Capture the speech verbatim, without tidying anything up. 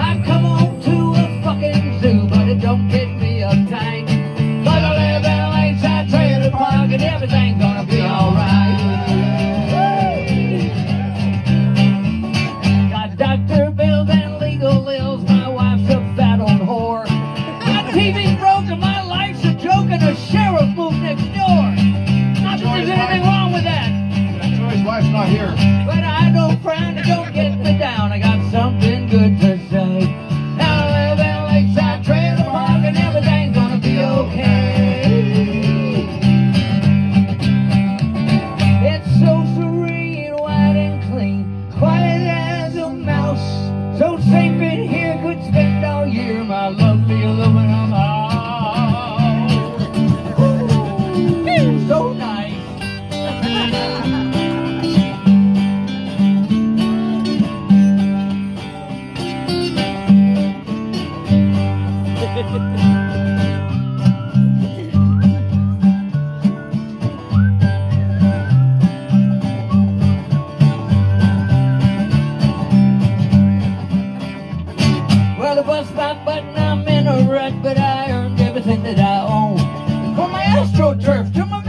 I come on to a fucking zoo, but it don't get me uptight. Cause I live in a lakeside trailer park and everything's gonna be alright. Got doctor bills and legal ills, my wife's a fat old whore. My T V's broken, my life's a joke, and the sheriff moved next door. Not that there's anything wrong with that. Troy's wife's not here. But I don't frown, it don't get me down. I got something good to say. Now I live in a lakeside trailer park and everything's gonna be okay. It's so serene, white and clean, quiet as a mouse. So safe in here, could spend all year my lovely aluminum house. Ooh, so nice. Well, the bus stop button, I'm in a rut, but I earned everything that I own. From my AstroTurf to my